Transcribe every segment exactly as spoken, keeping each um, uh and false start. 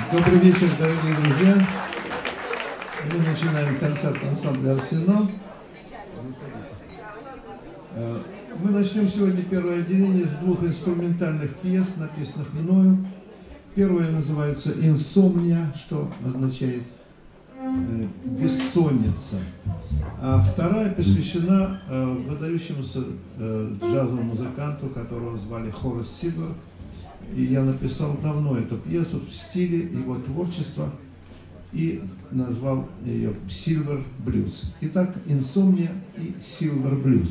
Добрый вечер, дорогие друзья. Мы начинаем концерт ансамбля «Арсенал». Мы начнем сегодня первое отделение с двух инструментальных пьес, написанных мною. Первая называется «Инсомния», что означает «бессонница». А вторая посвящена выдающемуся джазовому музыканту, которого звали Хорас Сильвер. И я написал давно эту пьесу в стиле его творчества и назвал ее «Silver Blues». Итак, «Инсомния» и «Silver Blues».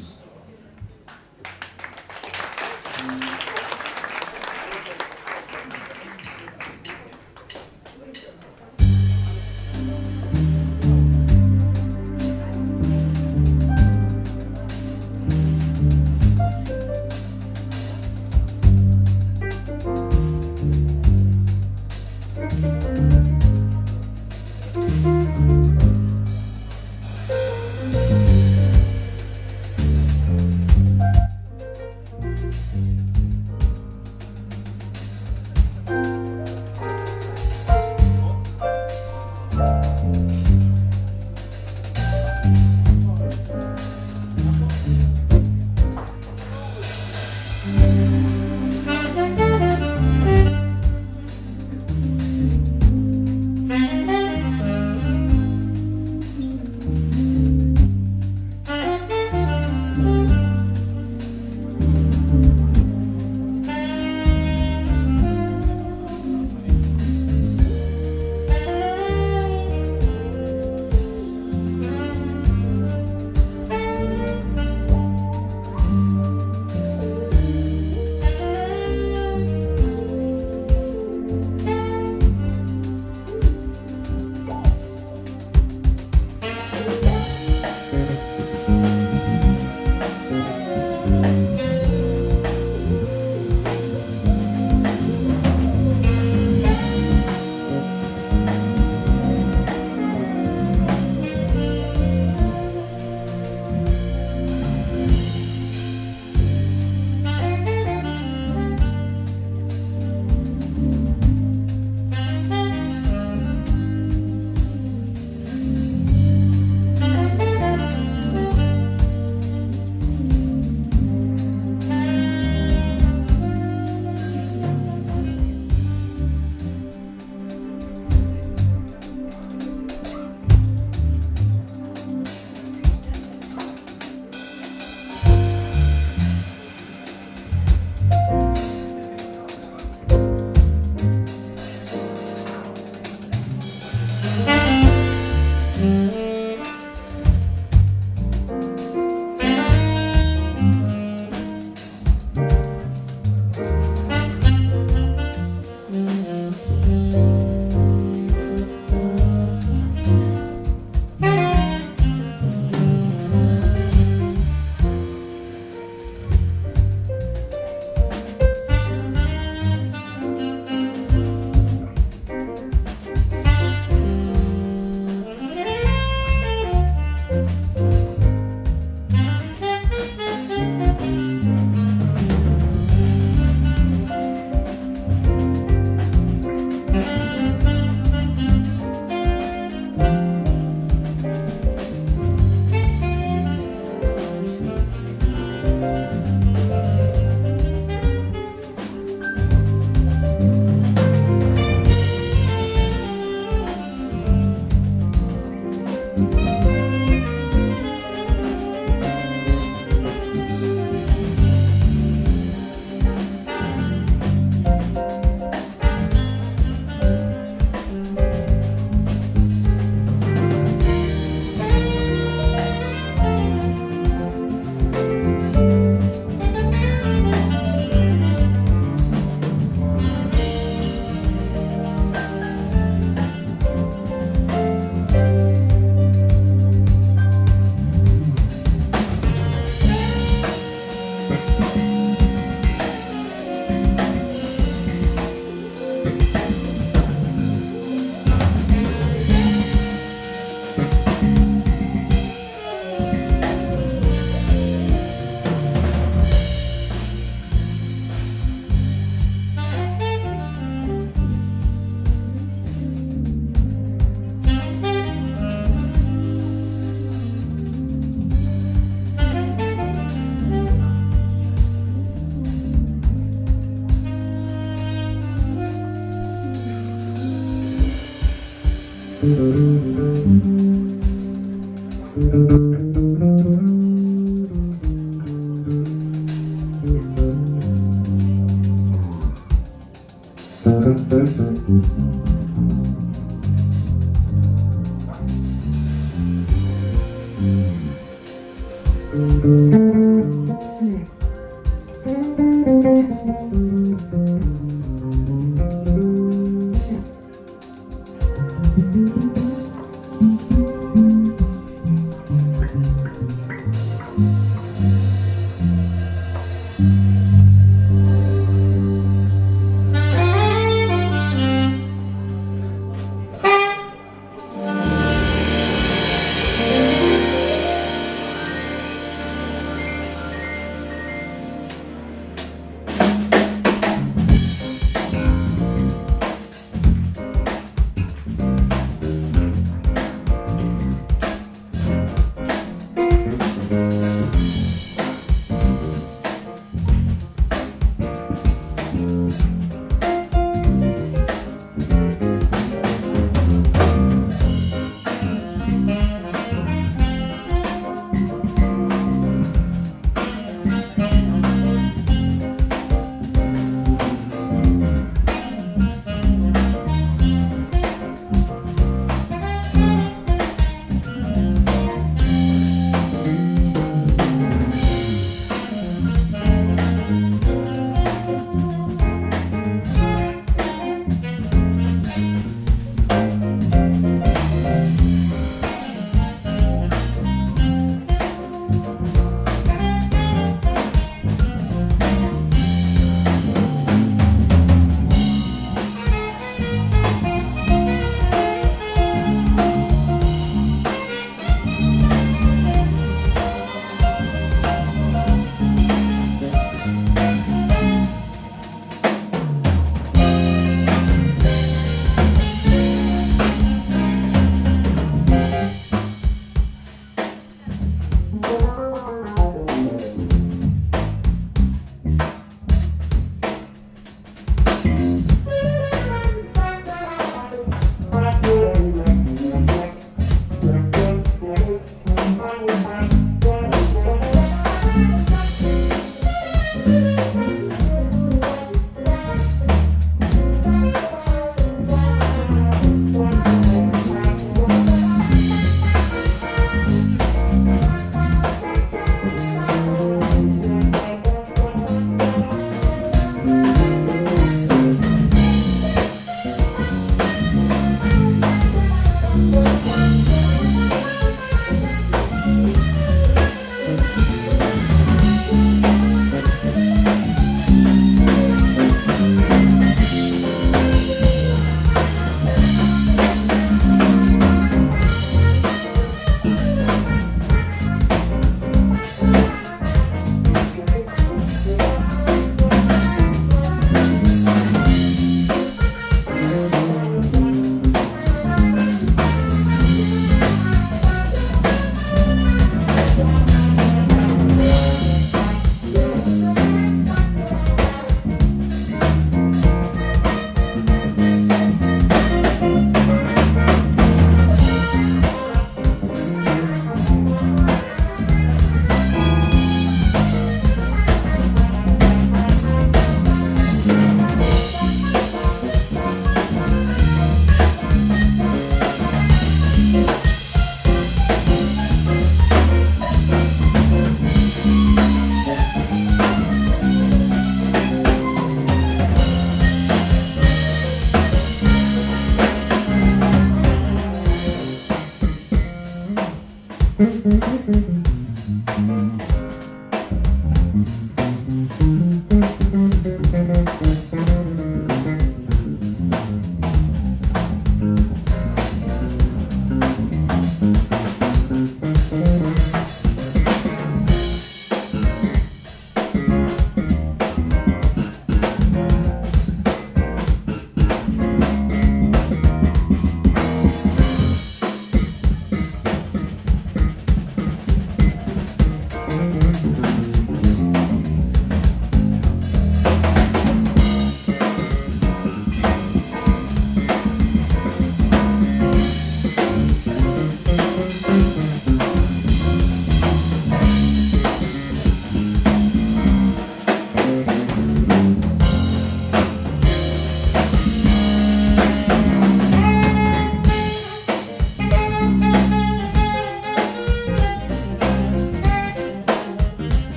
Thank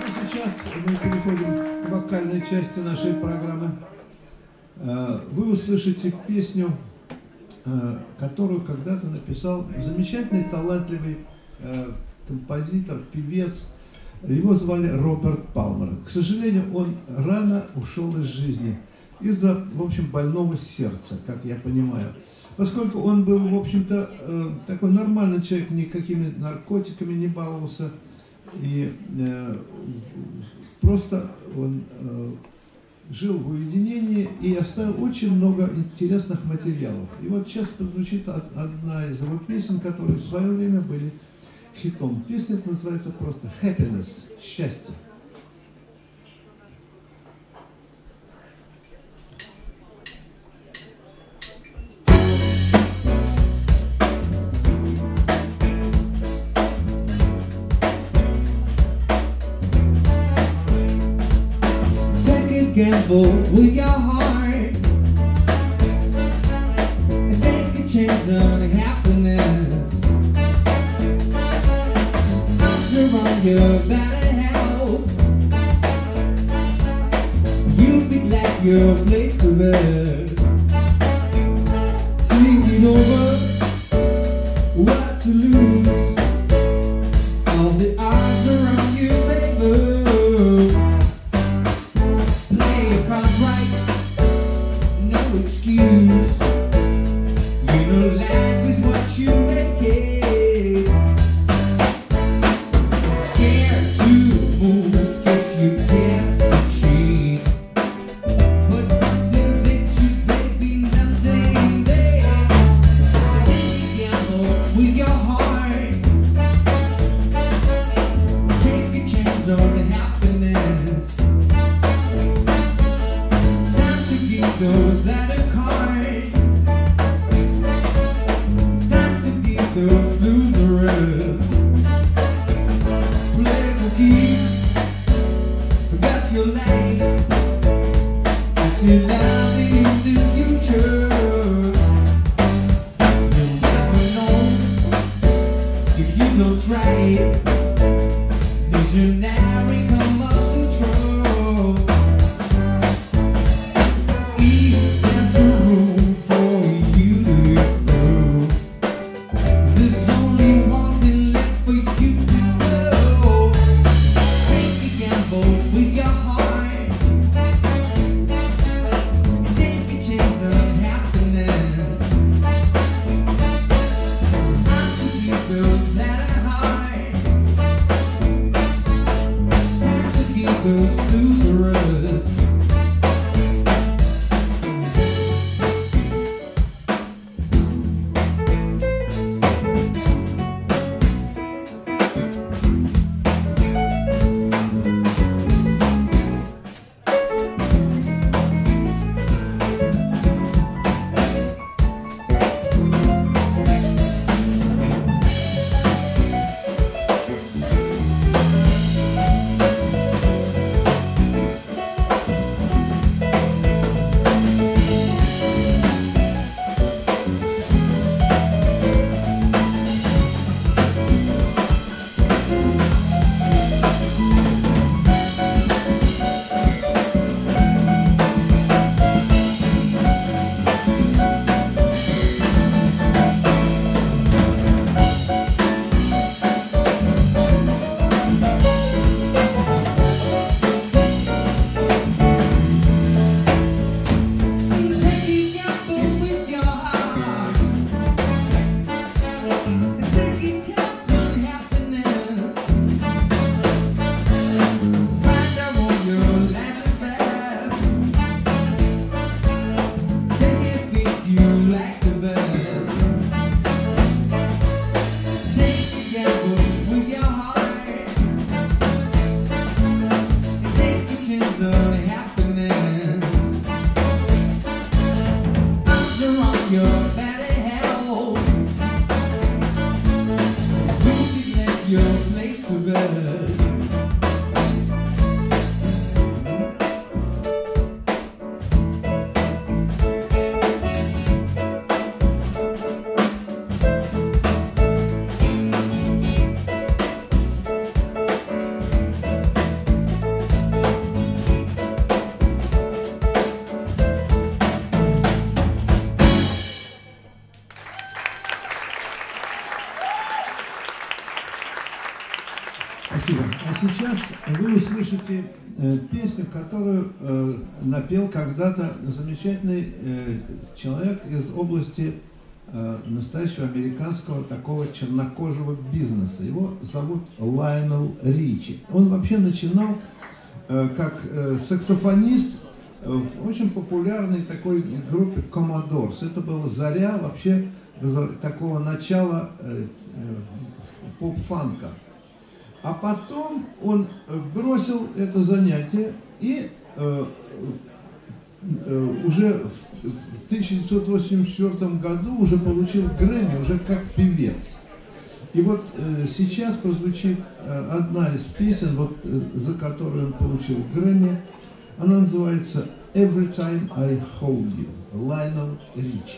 Сейчас мы переходим к вокальной части нашей программы. Вы услышите песню, которую когда-то написал замечательный, талантливый композитор, певец. Его звали Роберт Палмер. К сожалению, он рано ушел из жизни из-за, в общем, больного сердца, как я понимаю. Поскольку он был, в общем-то, такой нормальный человек, никакими наркотиками не баловался, и э, просто он э, жил в уединении и оставил очень много интересных материалов. И вот сейчас прозвучит одна из его песен, которые в свое время были хитом. Песня называется просто «Happiness» – «Счастье». Gamble with your heart and take a chance on happiness. Arms around you that'll help. You'll be glad you're a place to rest. Think it over, what to lose. All the odds around you favor. Excuse, you know life is what you make it. Scared to move, guess you can't succeed. But nothing that you baby, nothing there. Take a gamble with your heart. Take a chance on the happiness. Time to give those that those losers. Play the game, that's your life. That's your life in the future. You'll never know if you don't try it. Visionary come up to control. If there's a room for you to grow, there's only one thing left for you to know. Take a gamble with your heart. Take a chance on happiness. Time to give those that are hard. Time to give those losers. Спасибо. А сейчас вы услышите э, песню, которую э, напел когда-то замечательный э, человек из области э, настоящего американского такого чернокожего бизнеса. Его зовут Лайонел Ричи. Он вообще начинал э, как э, саксофонист в очень популярной такой группе Commodores. Это была заря вообще такого начала э, э, поп-фанка. А потом он бросил это занятие и э, э, уже в тысяча девятьсот восемьдесят четвёртом году уже получил Грэмми, уже как певец. И вот э, сейчас прозвучит э, одна из песен, вот, э, за которую он получил Грэмми. Она называется «Every Time I Hold You», Лайонел Ричи.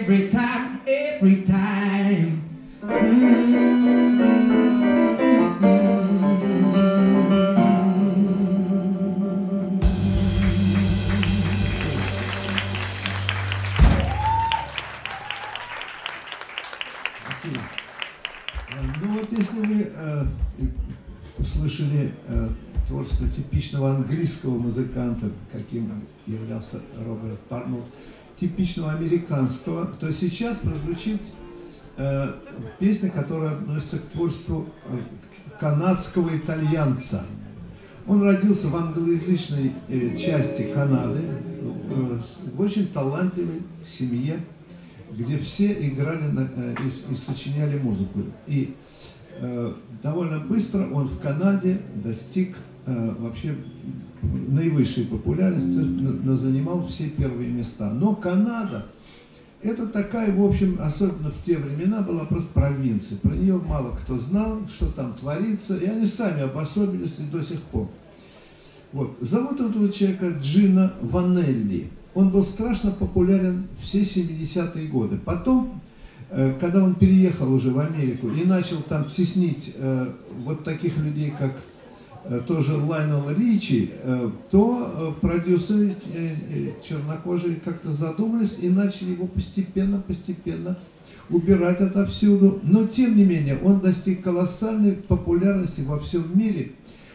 every time, every time. Mm-hmm. Ну вот если вы э, услышали э, творчество типичного английского музыканта, каким являлся Роберт Парнелл, типичного американского, то сейчас прозвучит э, песня, которая относится к творчеству э, канадского итальянца. Он родился в англоязычной э, части Канады, э, в очень талантливой семье, где все играли на, э, и, и сочиняли музыку. И э, довольно быстро он в Канаде достиг э, вообще наивысшей популярности, на, на, занимал все первые места. Но Канада — это такая, в общем, особенно в те времена, была просто провинция. Про нее мало кто знал, что там творится, и они сами обособились и до сих пор. Вот. Зовут этого человека Джино Ванелли. Он был страшно популярен все семидесятые годы. Потом, э, когда он переехал уже в Америку и начал там теснить э, вот таких людей, как э, тоже Лайонел Ричи, э, то э, продюсеры э, э, чернокожие как-то задумались и начали его постепенно-постепенно убирать отовсюду. Но, тем не менее, он достиг колоссальной популярности во всем мире.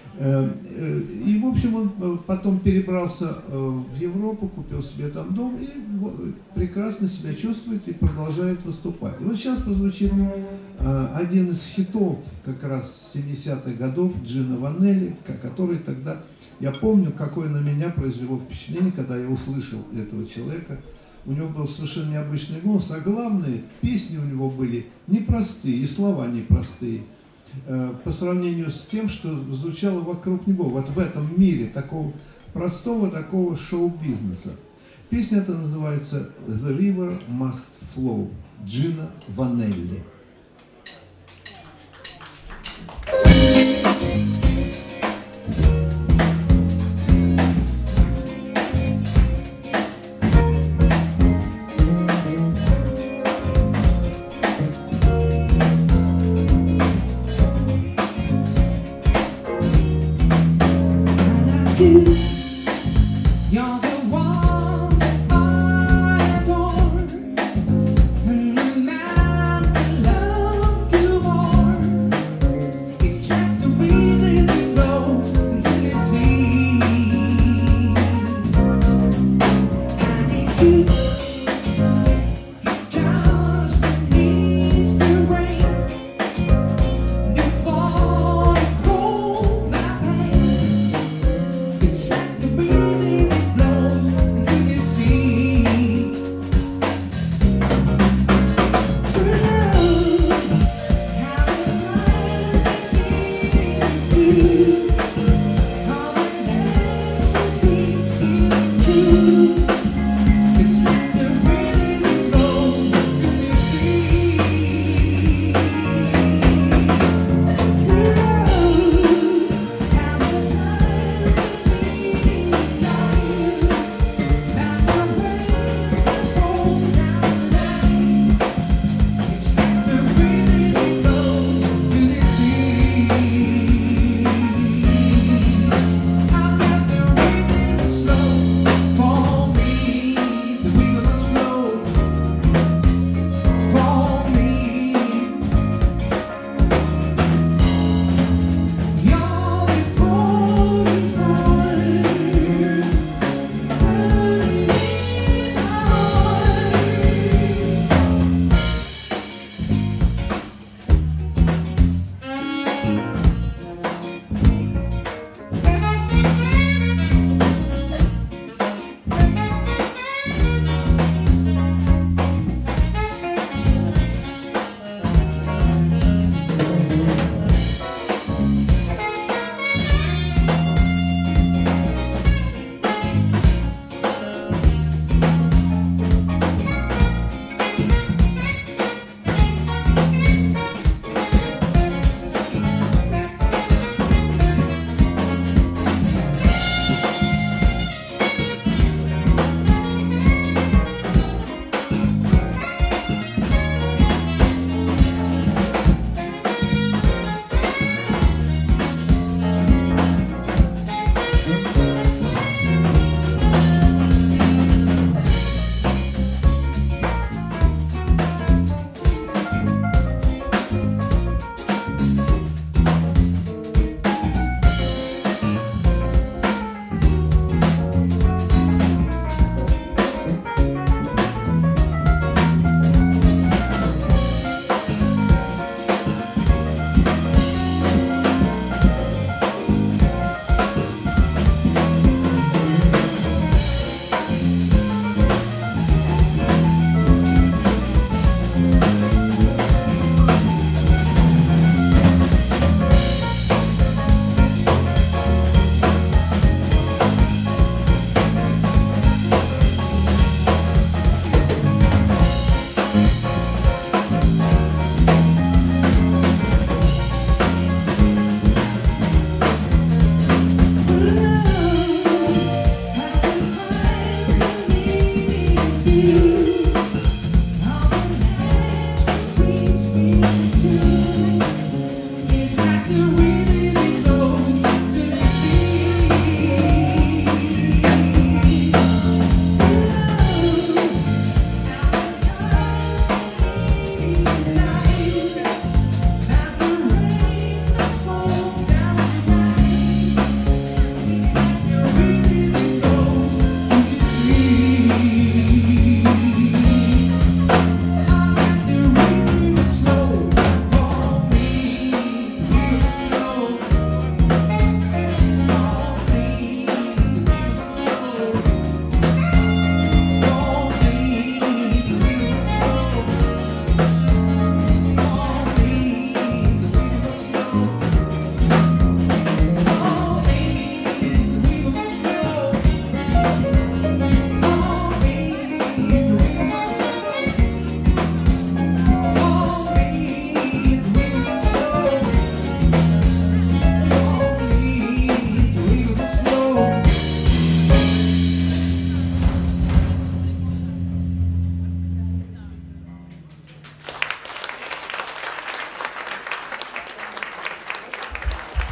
И, в общем, он потом перебрался в Европу, купил себе там дом и прекрасно себя чувствует и продолжает выступать. И вот сейчас прозвучит один из хитов как раз семидесятых годов Джино Ванелли, который тогда, я помню, какое на меня произвело впечатление, когда я услышал этого человека. У него был совершенно необычный голос, а главное, песни у него были непростые, и слова непростые. По сравнению с тем, что звучало вокруг него, вот в этом мире такого простого, такого шоу-бизнеса. Песня эта называется «The River Must Flow» Джино Ванелли. You're the one I adore, and the man I love you more. It's like the way they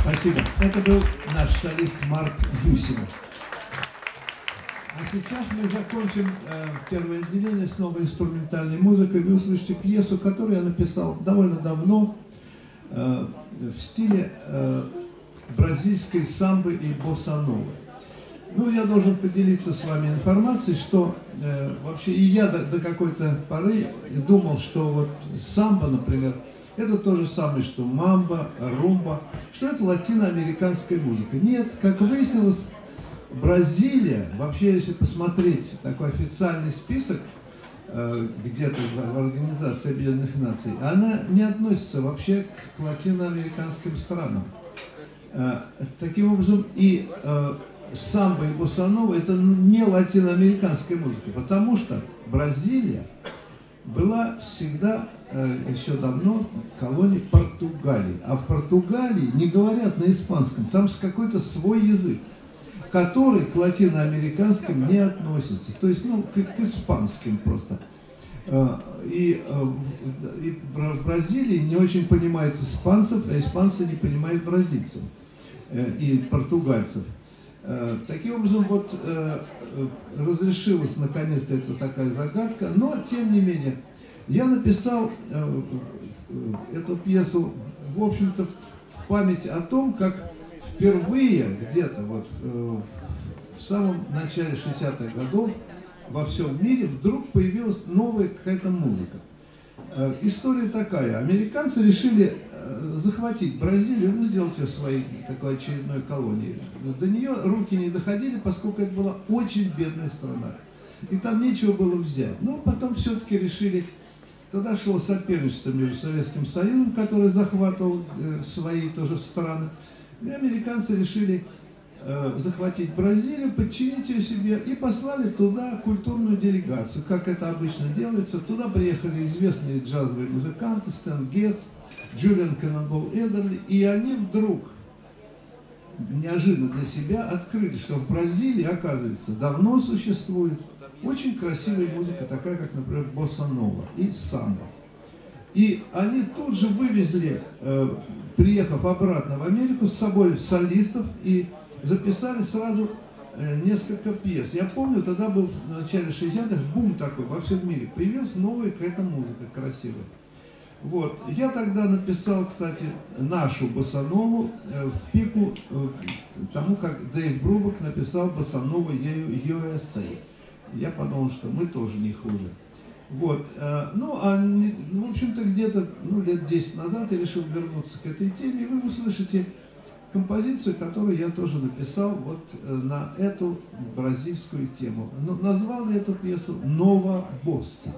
Спасибо. Это был наш солист Марк Юсин. А сейчас мы закончим э, первое отделение с новой инструментальной музыкой. Вы услышите пьесу, которую я написал довольно давно э, в стиле э, бразильской самбы и босса-новы. Ну, я должен поделиться с вами информацией, что э, вообще и я до, до какой-то поры думал, что вот самбо, например, это то же самое, что мамба, румба, что это латиноамериканская музыка. Нет, как выяснилось, Бразилия, вообще, если посмотреть такой официальный список, э, где-то в, в Организации Объединенных Наций, она не относится вообще к латиноамериканским странам. Э, таким образом, и э, самбо и босса-нова это не латиноамериканская музыка, потому что Бразилия была всегда, э, еще давно, колонией Португалии. А в Португалии не говорят на испанском, там какой-то свой язык, который к латиноамериканским не относится. То есть, ну, к, к испанским просто. Э, и, э, и в Бразилии не очень понимают испанцев, а испанцы не понимают бразильцев э, и португальцев. Таким образом, вот э, разрешилась наконец-то эта такая загадка, но тем не менее, я написал э, эту пьесу, в общем-то, в память о том, как впервые где-то вот э, в самом начале шестидесятых годов во всем мире вдруг появилась новая какая-то музыка. Э, история такая: американцы решили захватить Бразилию, ну, сделать ее своей такой очередной колонией. До нее руки не доходили, поскольку это была очень бедная страна. И там нечего было взять. Но потом все-таки решили, тогда шло соперничество между Советским Союзом, который захватывал э, свои тоже страны, и американцы решили э, захватить Бразилию, подчинить ее себе, и послали туда культурную делегацию, как это обычно делается. Туда приехали известные джазовые музыканты, Стэн Гетц, Джулиан Кеннонбол Эдерли, и они вдруг неожиданно для себя открыли, что в Бразилии, оказывается, давно существует очень красивая музыка, такая как, например, босса-нова и самбо. И они тут же вывезли, э, приехав обратно в Америку, с собой солистов и записали сразу э, несколько пьес. Я помню, тогда был в начале шестидесятых бум такой во всем мире, появилась новая какая-то музыка красивая. Вот. Я тогда написал, кстати, нашу босса-нову э, в пику э, тому, как Дэйв Брубак написал босса-нову ю эс эй. Я подумал, что мы тоже не хуже. Вот. Э, ну, а, в общем-то, где-то ну, лет десять назад я решил вернуться к этой теме, и вы услышите композицию, которую я тоже написал вот э, на эту бразильскую тему. Но назвал я эту пьесу «Нова босса».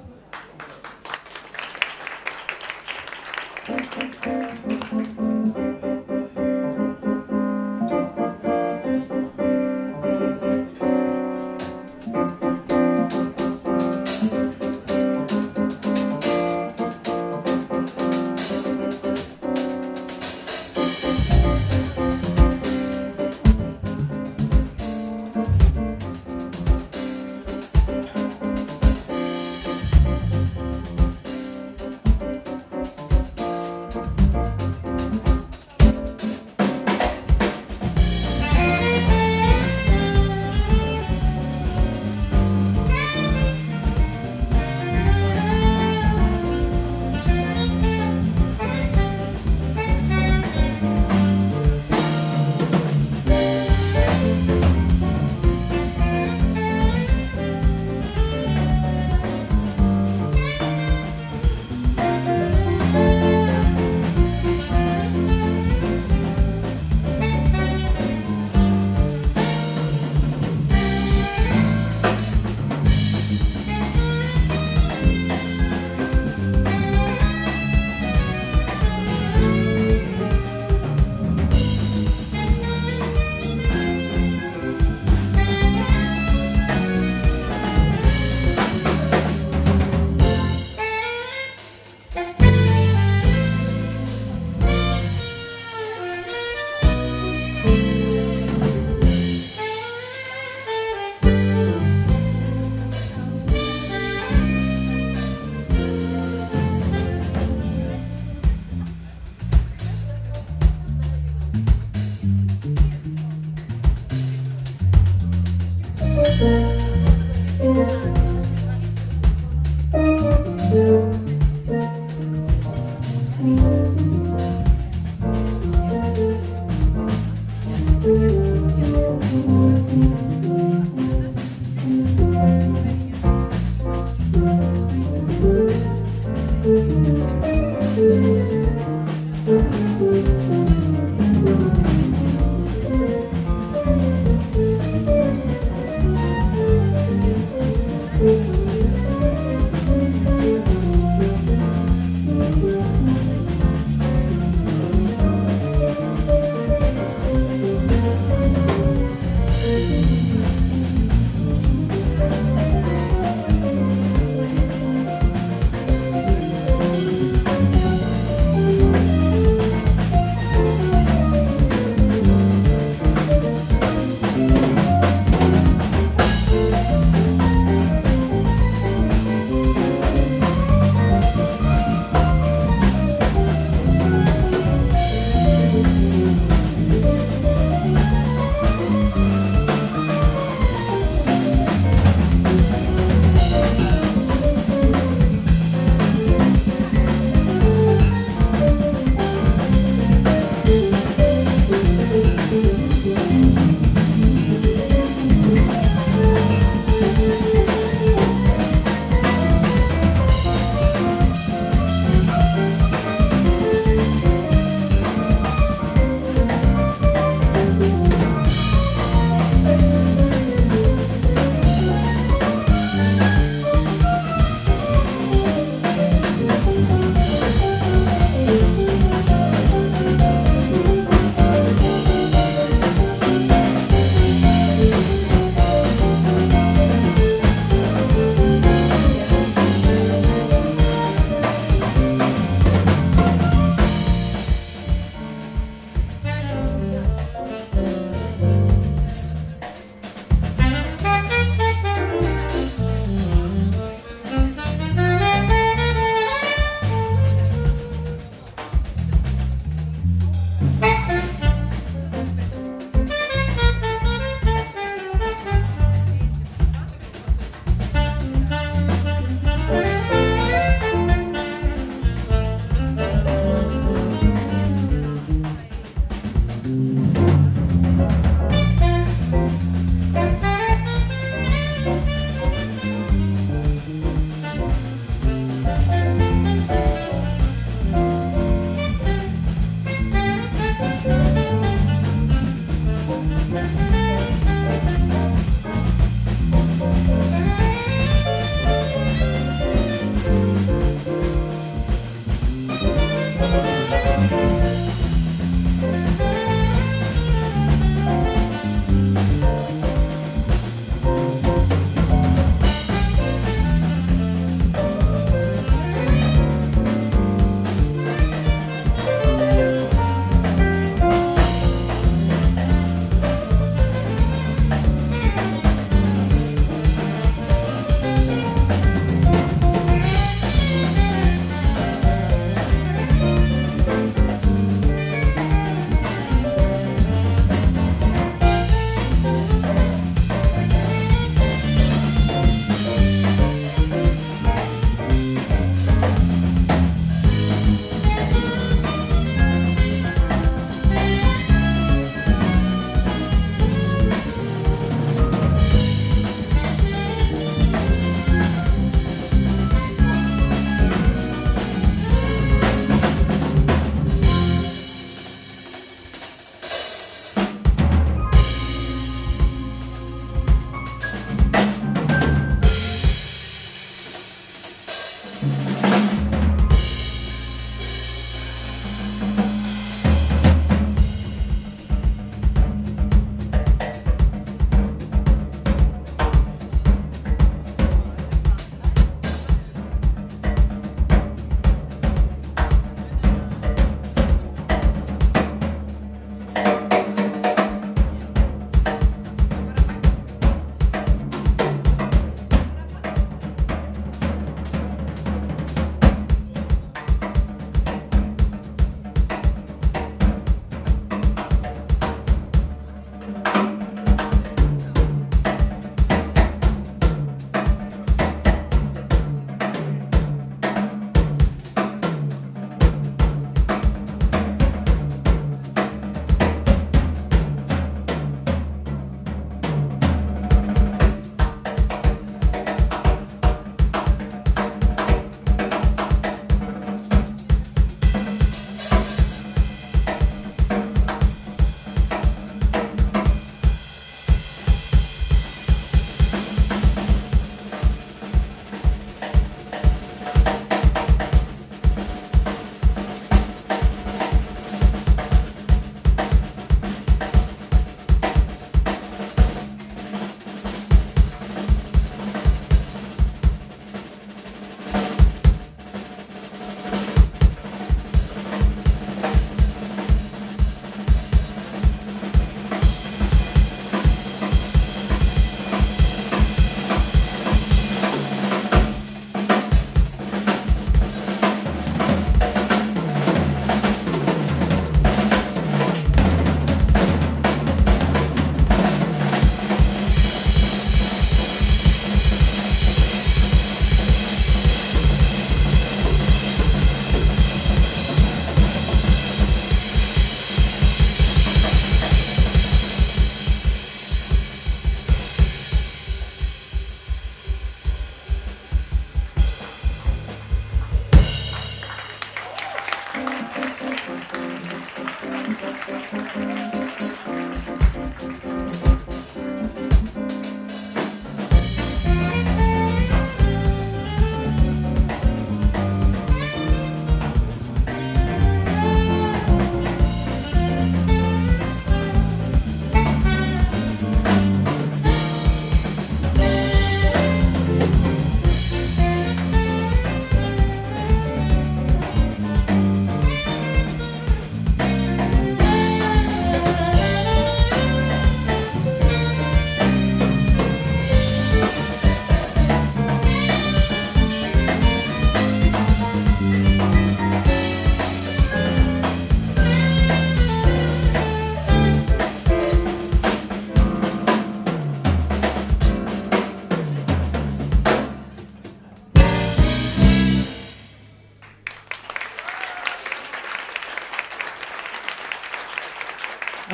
Thank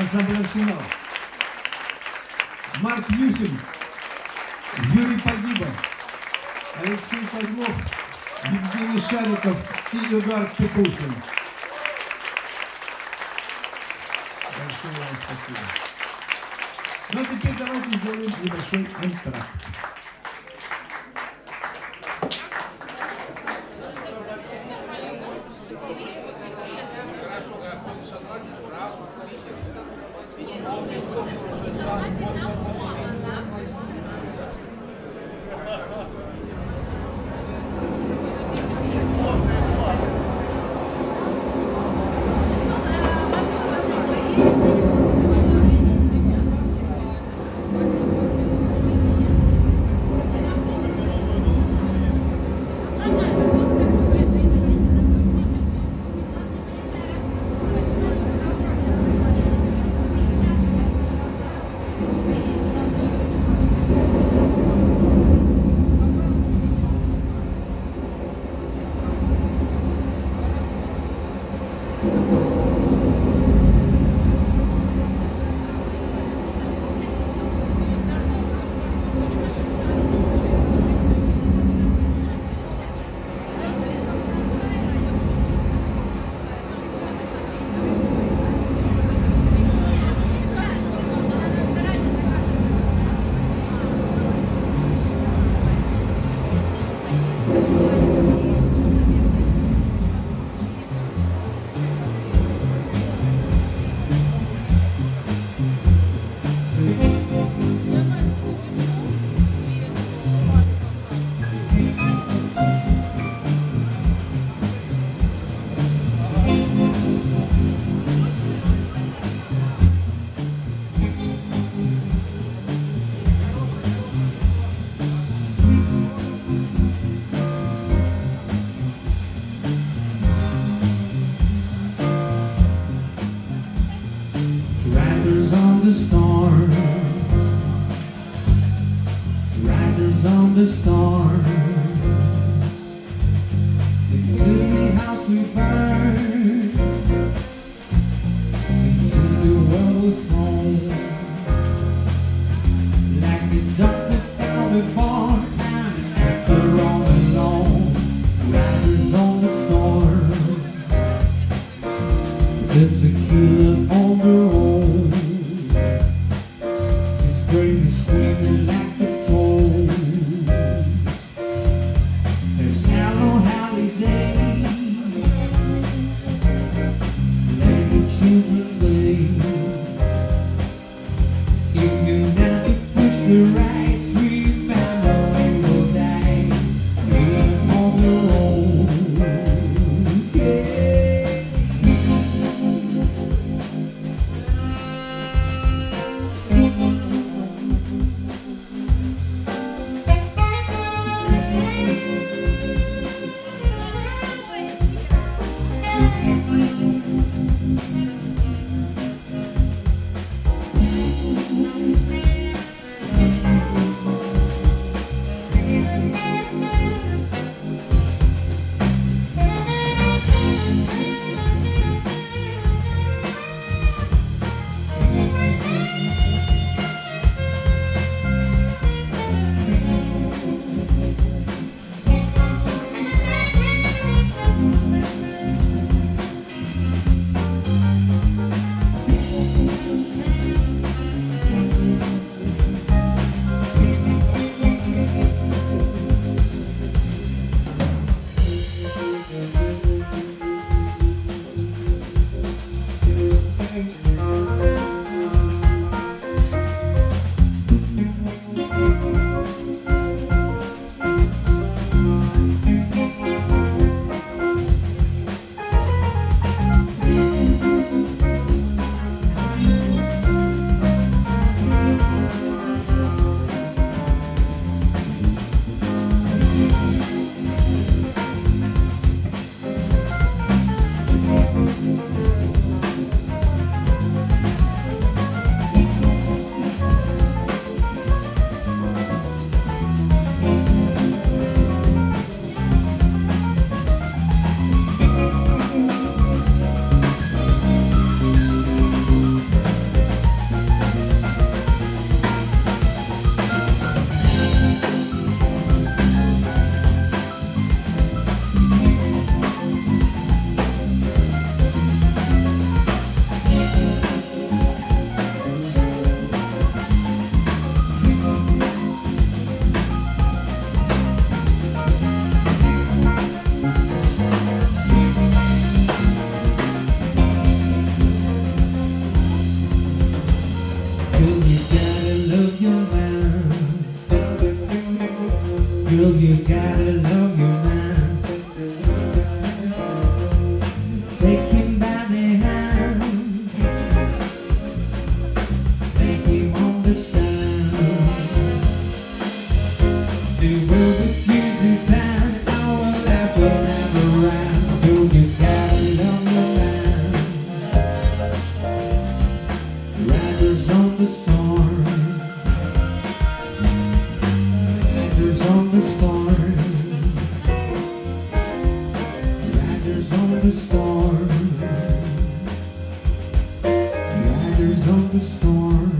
ансамбль «Арсенал». Марк Юсин, Юрий Погиба, Алексей Козлов, Евгений Шариков и Эдуард Пекушин. Большое вам спасибо. Ну а теперь давайте сделаем небольшой антракт. thunderstorm. Riders on the storm.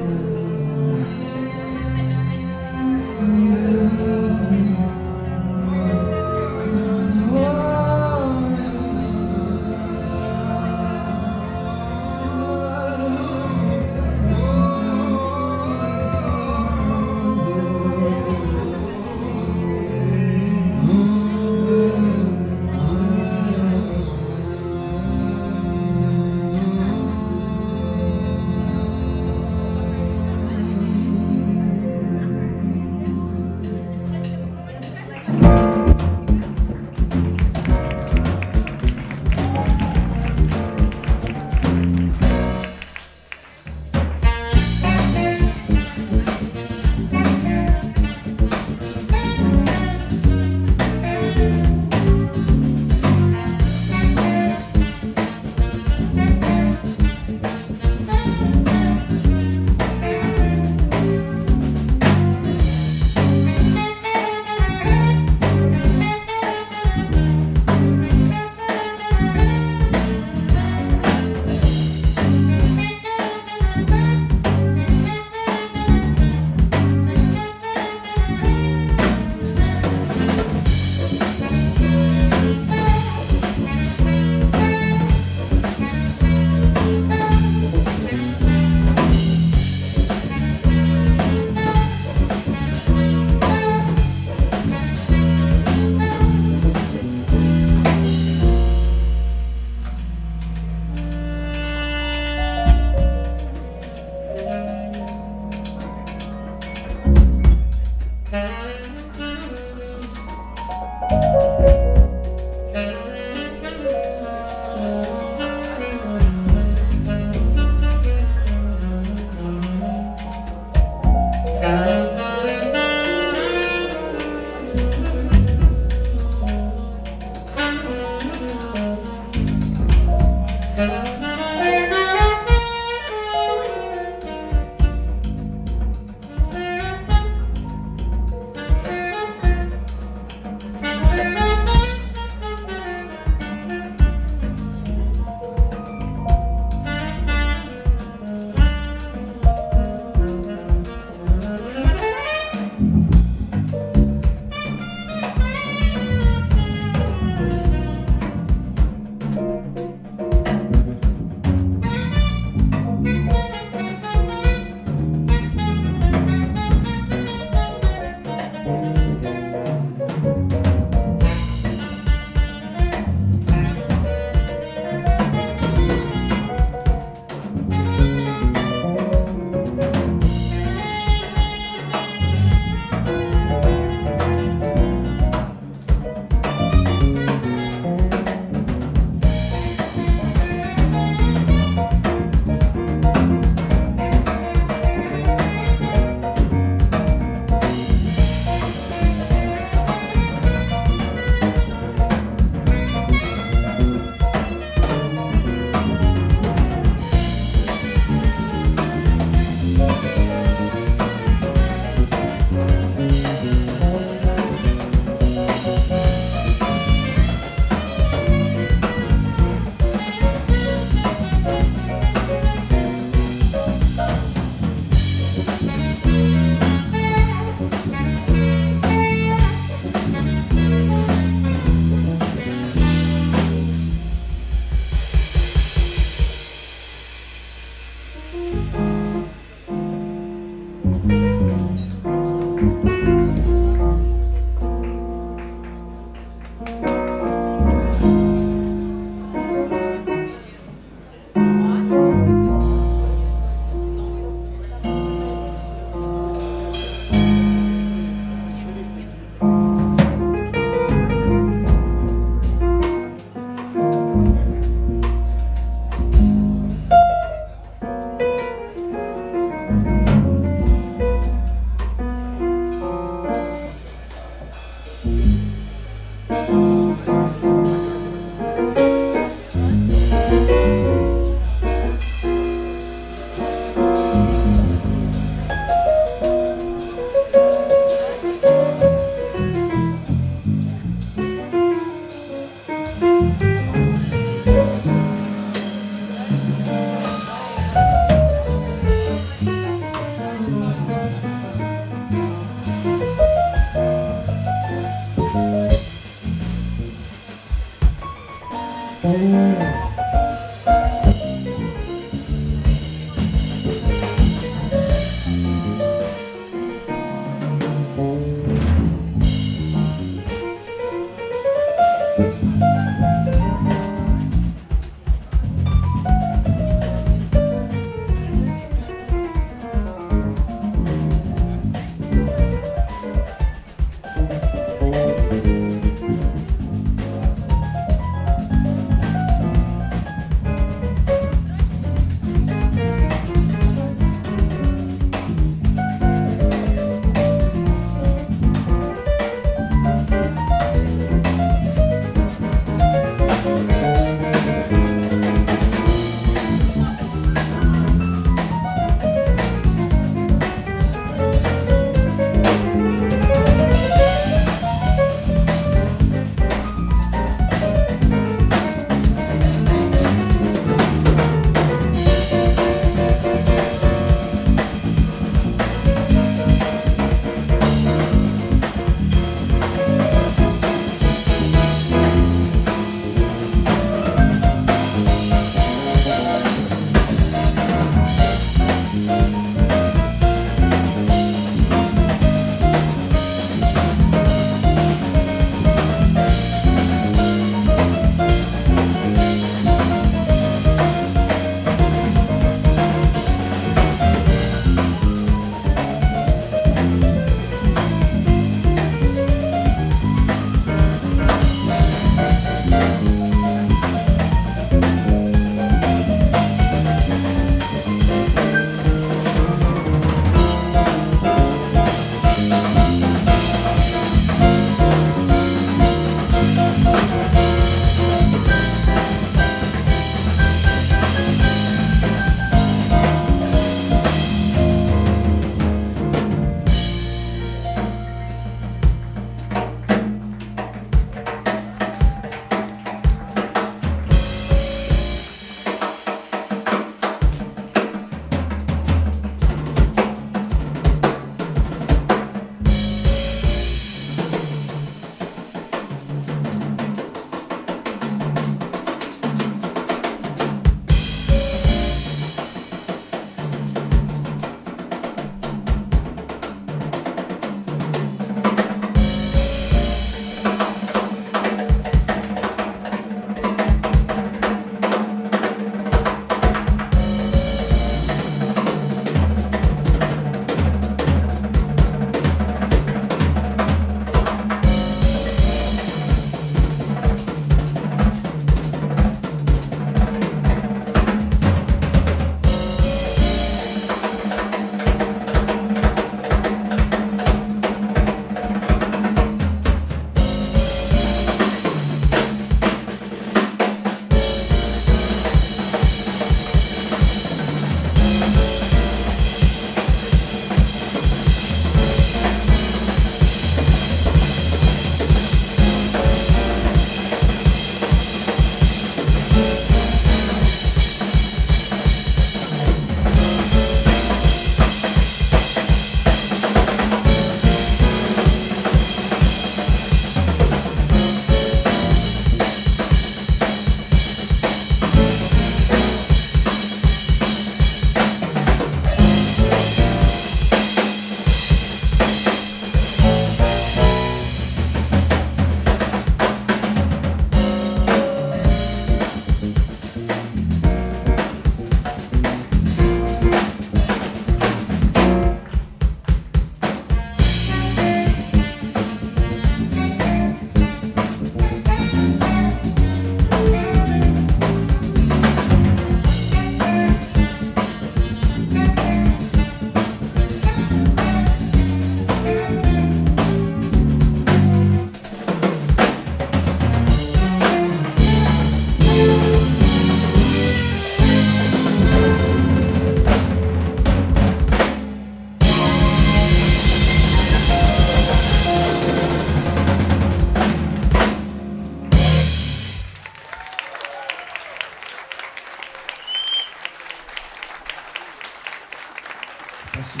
Спасибо.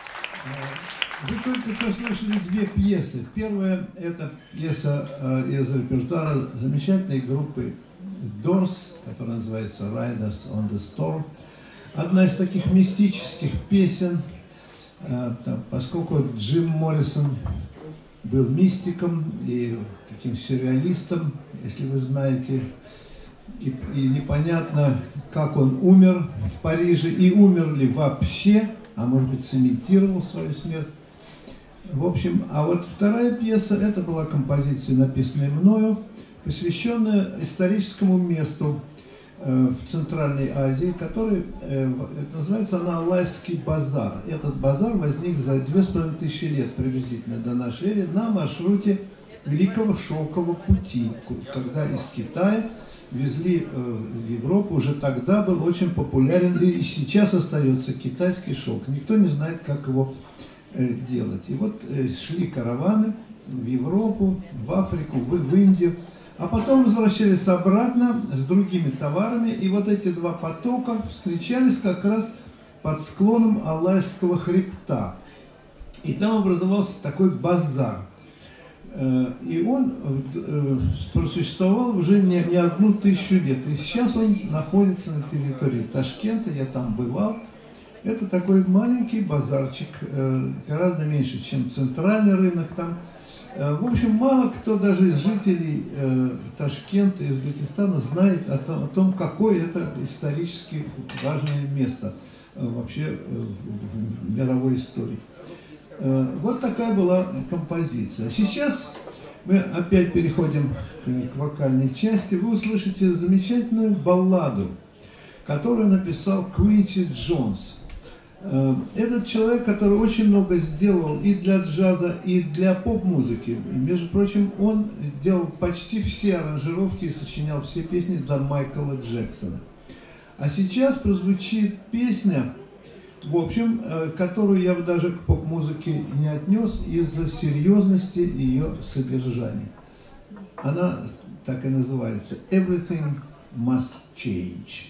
Вы только что слышали две пьесы. Первая – это пьеса из репертуара замечательной группы Doors, которая называется Riders on the Storm. Одна из таких мистических песен, поскольку Джим Моррисон был мистиком и таким сюрреалистом, если вы знаете, и, и непонятно, как он умер в Париже, и умер ли вообще, а может быть, цементировал свою смерть. В общем, а вот вторая пьеса, это была композиция, написанная мною, посвященная историческому месту э, в Центральной Азии, который, э, это называется она Алайский базар. Этот базар возник за две с половиной тысячи лет приблизительно до нашей эры на маршруте Великого Шелкового пути, когда из Китая везли э, в Европу. Уже тогда был очень популярен, и сейчас остается китайский шелк. Никто не знает, как его э, делать. И вот э, шли караваны в Европу, в Африку, в, в Индию, а потом возвращались обратно с другими товарами, и вот эти два потока встречались как раз под склоном Алайского хребта. И там образовался такой базар. И он просуществовал уже не, не одну тысячу лет. И сейчас он находится на территории Ташкента, я там бывал. Это такой маленький базарчик, гораздо меньше, чем центральный рынок там. В общем, мало кто даже из жителей Ташкента и Узбекистана знает о том, о том, какое это исторически важное место вообще в мировой истории. Вот такая была композиция. Сейчас мы опять переходим к вокальной части. Вы услышите замечательную балладу, которую написал Квинси Джонс. Этот человек, который очень много сделал и для джаза, и для поп-музыки. Между прочим, он делал почти все аранжировки и сочинял все песни для Майкла Джексона. А сейчас прозвучит песня, в общем, которую я бы даже к поп-музыке не отнес из-за серьезности ее содержания. Она так и называется «Everything Must Change».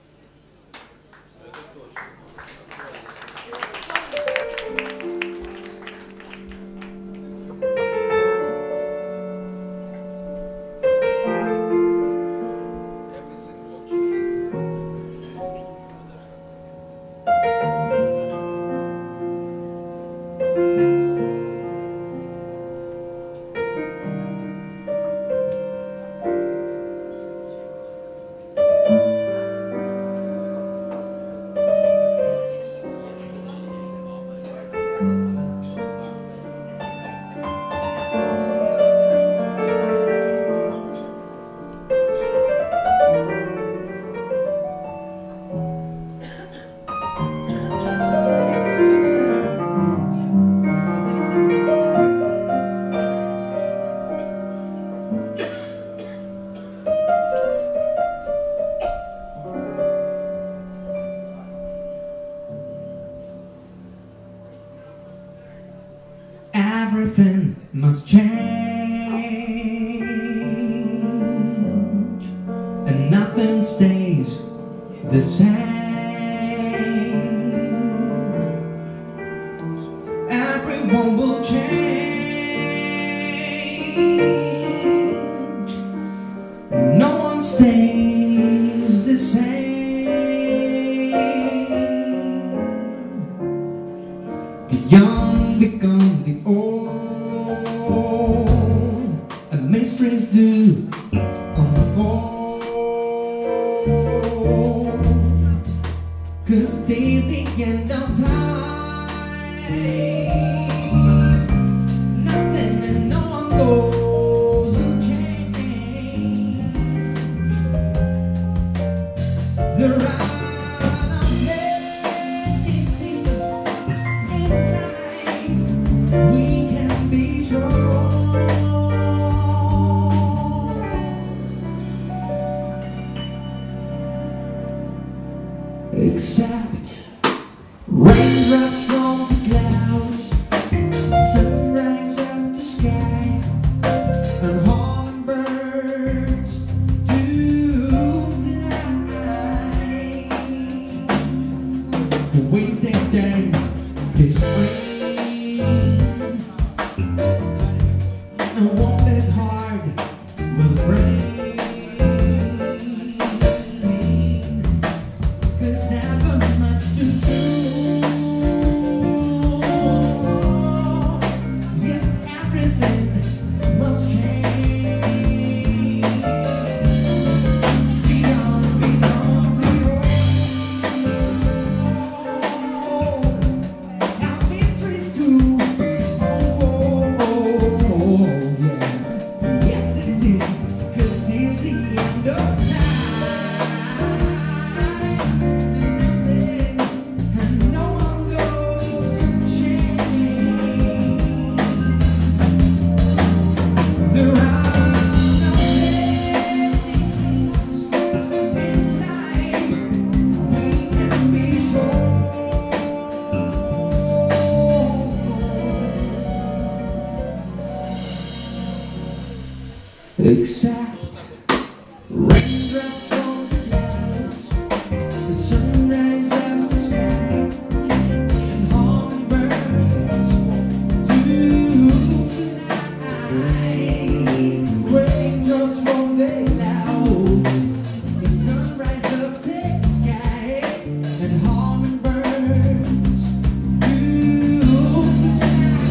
Everything must change, and nothing stays the same. Everyone will change, and no one stays the same. The young become the old, and mysteries do unfold, 'cause till the end of time, nothing and no one goes unchanged. There are many things in life we can be sure, except raindrops from the clouds, sunrise up the sky, and hummingbirds do fly. With their day It's rain. I want it hard with rain. 'Cause never much too soon. Yes, everything must change. Beyond, beyond, beyond. Our mysteries to unfold. Yeah. Yes, it is. 'Cause till the end of time, nothing and no one goes unchanged. There are no endings in life. We can be sure. Except raindrops from the clouds, the sunrise of the sky, and hummingbirds do fly. Raindrops from the clouds, the sunrise of the sky, and hummingbirds do fly.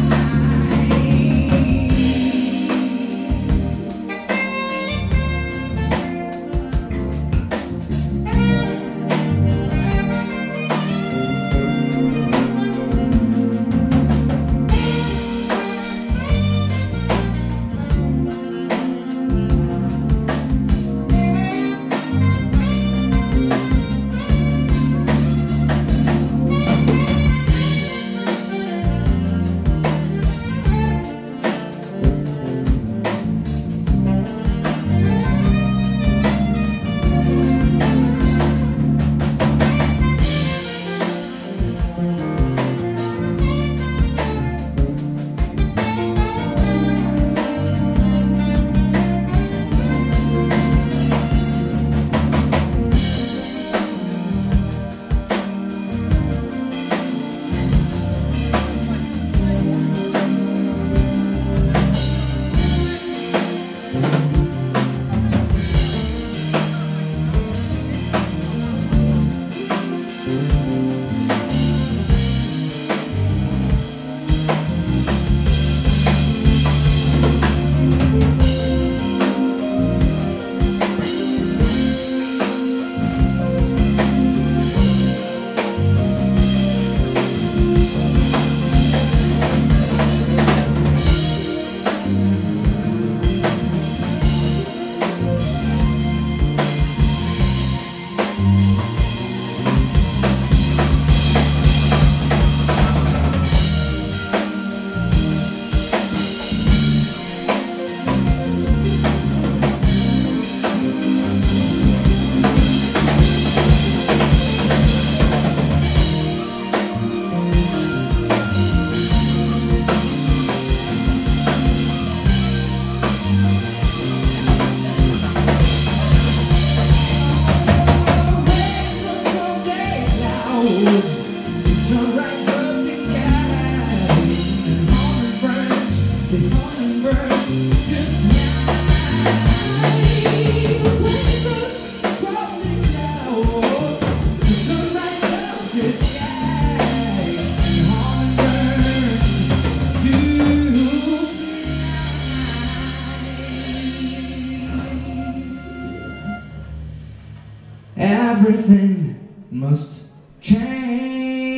Everything must change.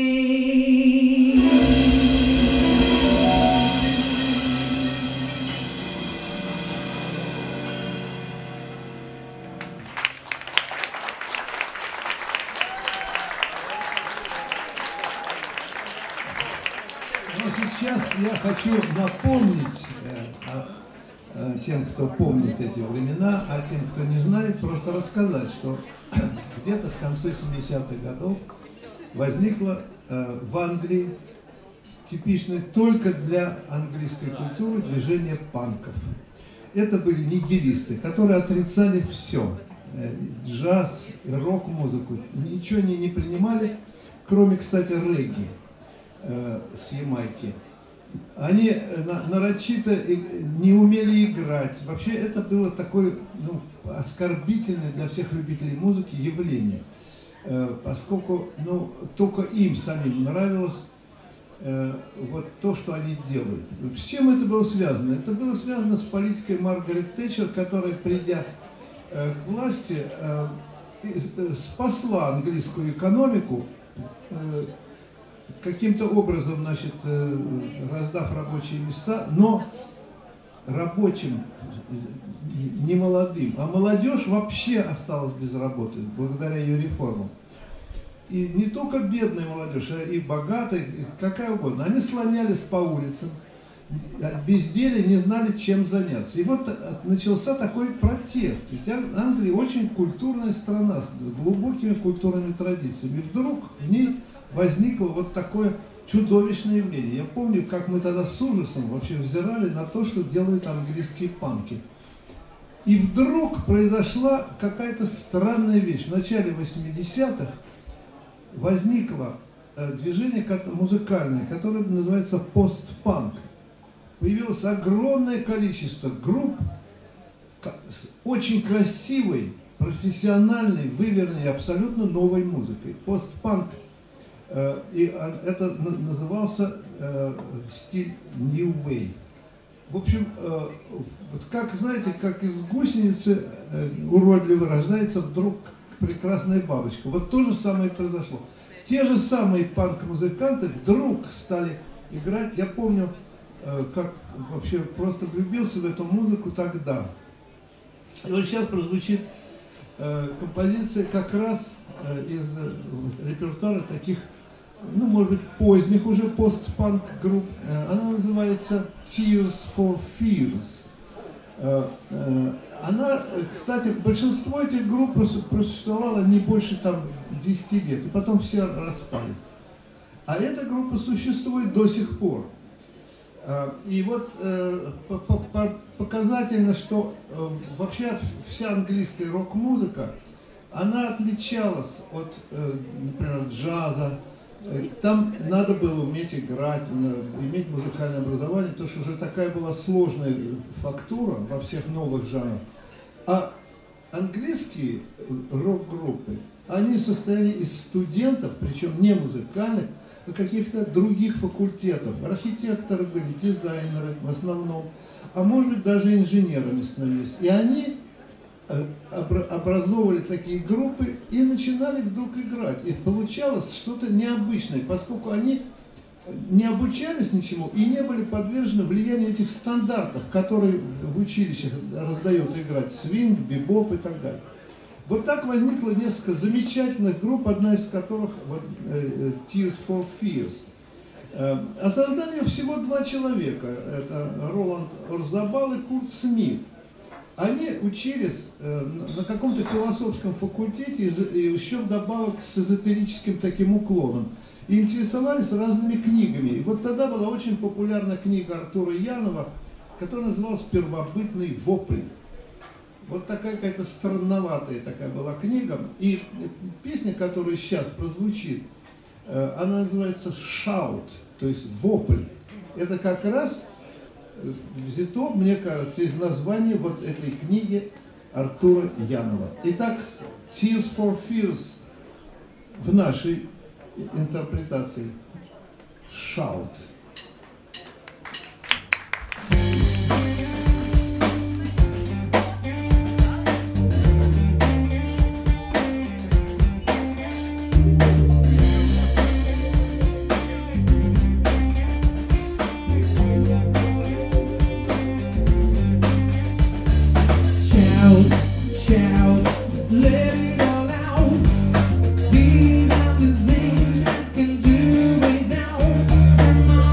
Но сейчас я хочу напомнить э, а, э, тем, кто помнит эти времена, а тем, кто не знает, просто рассказать, что где-то в конце семидесятых годов возникло э, в Англии типичное только для английской культуры движение панков. Это были нигилисты, которые отрицали все. Э, джаз, рок-музыку, ничего они не принимали, кроме, кстати, регги. э, с Ямайки. Они нарочито не умели играть. Вообще это было такое, ну, оскорбительное для всех любителей музыки явление, поскольку, ну, только им самим нравилось вот то, что они делают. С чем это было связано? Это было связано с политикой Маргарет Тэтчер, которая, придя к власти, спасла английскую экономику, каким-то образом, значит, раздав рабочие места, но рабочим, не молодым, а молодежь вообще осталась без работы благодаря ее реформам. И не только бедная молодежь, а и богатая, и какая угодно. Они слонялись по улицам, от безделия не знали, чем заняться. И вот начался такой протест. Ведь Англия очень культурная страна с глубокими культурными традициями. И вдруг в ней возникло вот такое чудовищное явление. Я помню, как мы тогда с ужасом вообще взирали на то, что делают английские панки. И вдруг произошла какая-то странная вещь. В начале восьмидесятых возникло движение музыкальное, которое называется постпанк. Появилось огромное количество групп с очень красивой, профессиональной, выверенной, абсолютно новой музыкой. Постпанк. И это назывался стиль New Wave. В общем, вот как, знаете, как из гусеницы уродливо рождается вдруг прекрасная бабочка. Вот то же самое произошло. Те же самые панк-музыканты вдруг стали играть. Я помню, как вообще просто влюбился в эту музыку тогда. И вот сейчас прозвучит композиция как раз из репертуара таких, ну, может быть, поздних уже постпанк групп. Она называется Tears for Fears. Она, кстати, большинство этих групп просуществовало не больше там десяти лет, и потом все распались. А эта группа существует до сих пор. И вот показательно, что вообще вся английская рок-музыка, она отличалась от, например, джаза. Там надо было уметь играть, иметь музыкальное образование, потому что уже такая была сложная фактура во всех новых жанрах. А английские рок-группы, они состояли из студентов, причем не музыкальных, а каких-то других факультетов. Архитекторы были, дизайнеры в основном, а может быть даже инженерами становились. И они образовывали такие группы и начинали вдруг играть. И получалось что-то необычное, поскольку они не обучались ничему и не были подвержены влиянию этих стандартов, которые в училищах раздают играть, свинг, бибоп и так далее. Вот так возникло несколько замечательных групп, одна из которых вот, Tears for Fears. А создали всего два человека, это Роланд Орзабал и Курт Смит. Они учились э, на каком-то философском факультете и еще вдобавок с эзотерическим таким уклоном. И интересовались разными книгами. И вот тогда была очень популярна книга Артура Янова, которая называлась «Первобытный вопль». Вот такая какая-то странноватая такая была книга. И песня, которая сейчас прозвучит, э, она называется «Shout», то есть «вопль». Это как раз взято, мне кажется, из названия вот этой книги Артура Янова. Итак, Tears for Fears в нашей интерпретации Shout. Come on.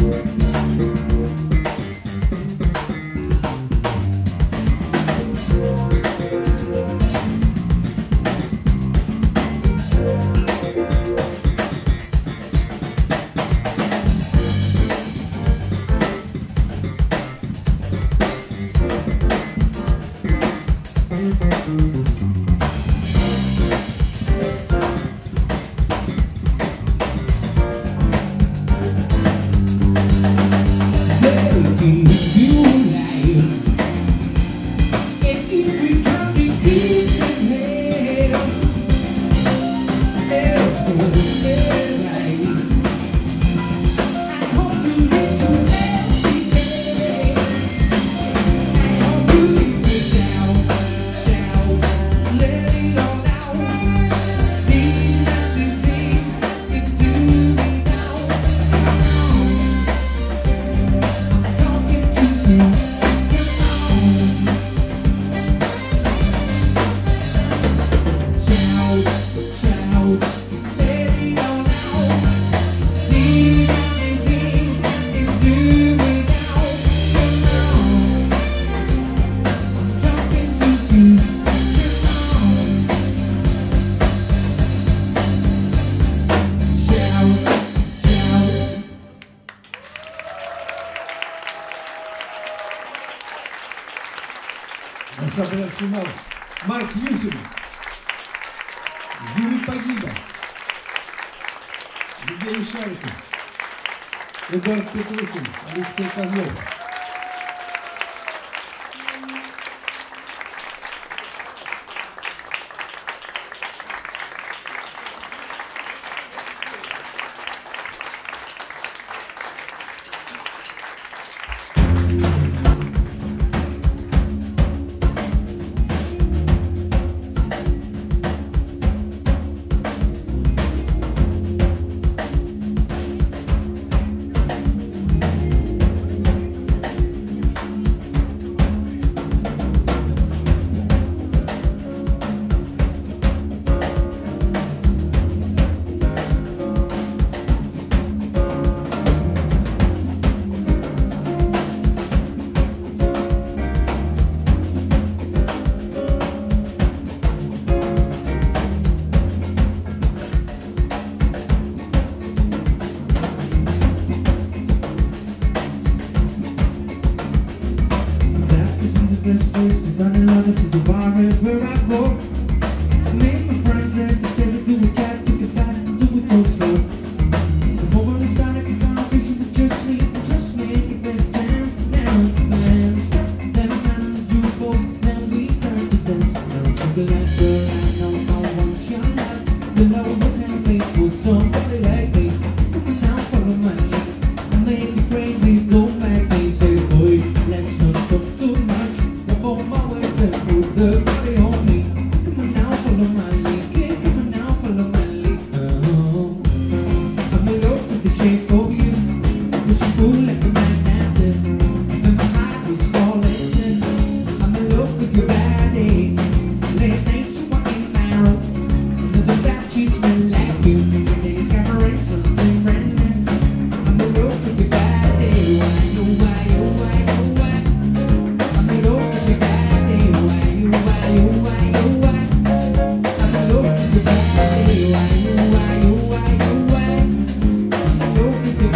Ансамбль «Арсенал». Марк Юсин, Юрий Погиба, Евгений Шариков, Эдуард Петрухин, Алексей Козлов. best place to find a lover, so the bar is where I go. Make my friends and tell it to a chat, to get back to a talk slow. The moment we start a conversation with just me, just make it better dance. Now, man, stop them and the jukebox, then we start to dance. Now, single like girl, I know I want your love. The love was handmade for somebody like me. Come on now, follow my lead. I make you crazy, don't like me. Say, boy, let's not talk too much. On my way, then put the body on me. Come on now, follow my lead. Yeah, come on now, follow my lead. Oh, I'm in love with the shape of you. Push you cool like a magnet. And my heart is falling. I'm in love with your body. Last night you were in my room. Another bad cheats me like you. And then it's cameras something brand new. I'm in love with your body. Why, oh, why, oh, why, oh, why? I'm in love with your body. Why, oh, why, oh, why, oh, why? I'm in love with your body. Why, oh, why, oh, why, oh, why? I'm in love with your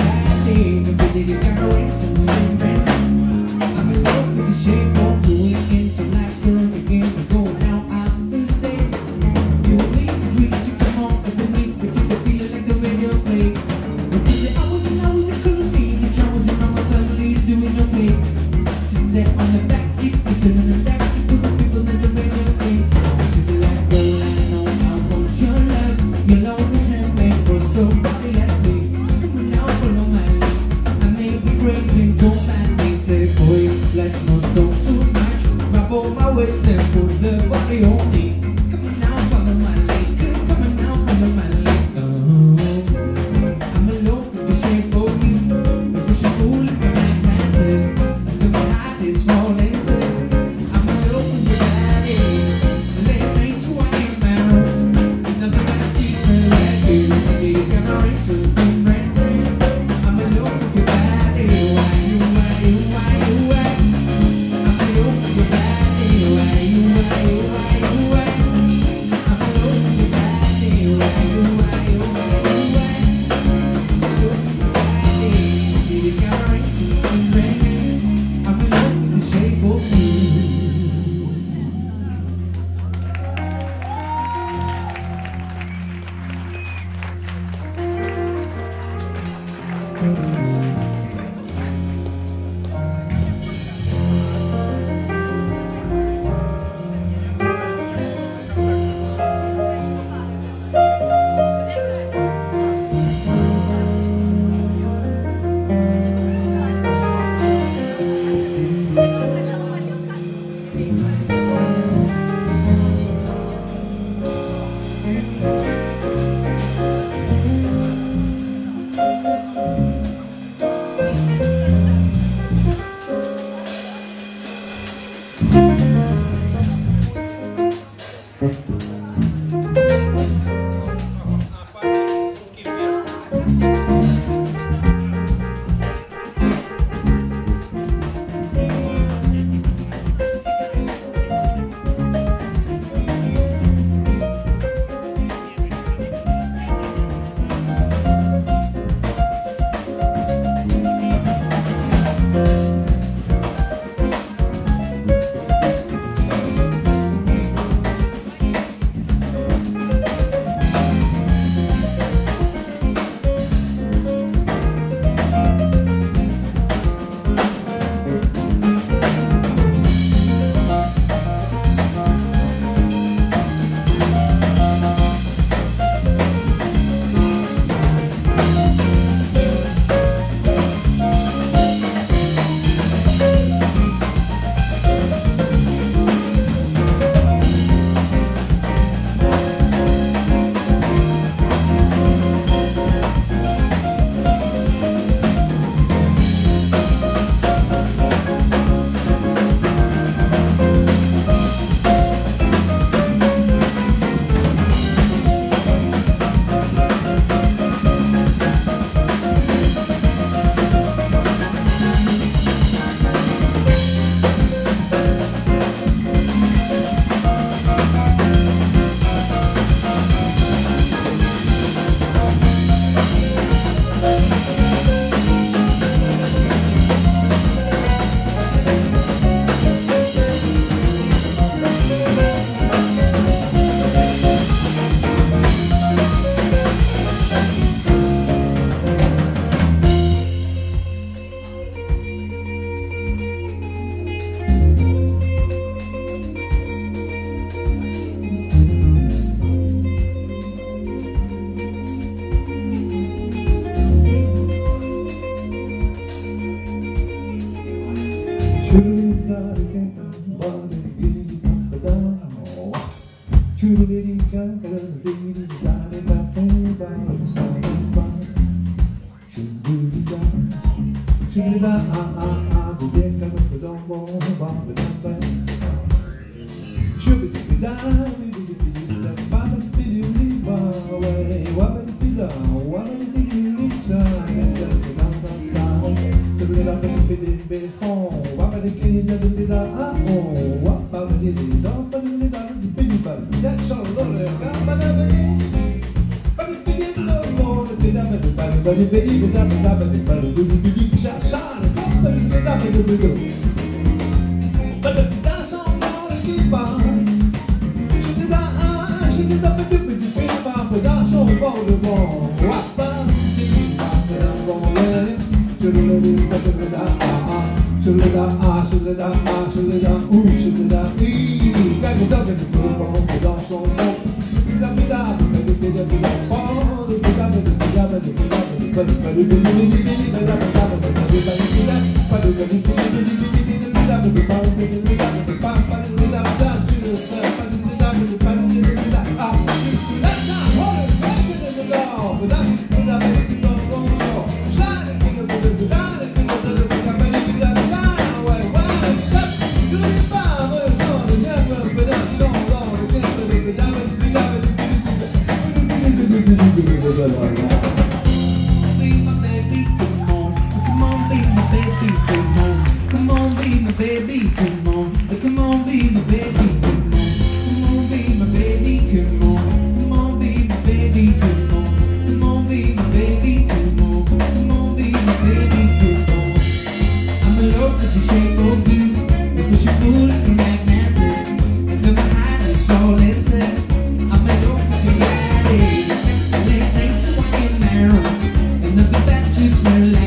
Nothing that you smell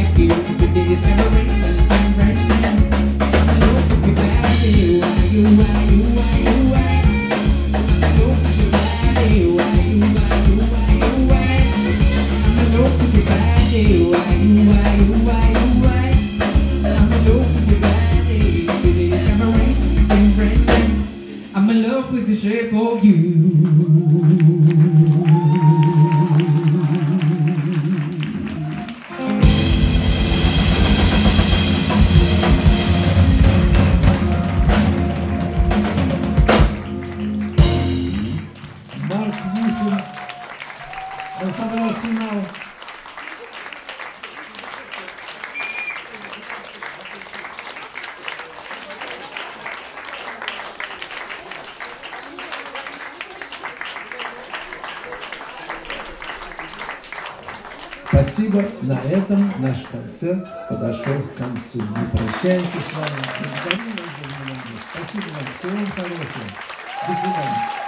Alexander Arsenal. Спасибо. На этом наш концерт подошел к концу. Мы прощаемся с вами. Благодарю вас за внимание. Спасибо вам. Всего вам хорошего. До свидания.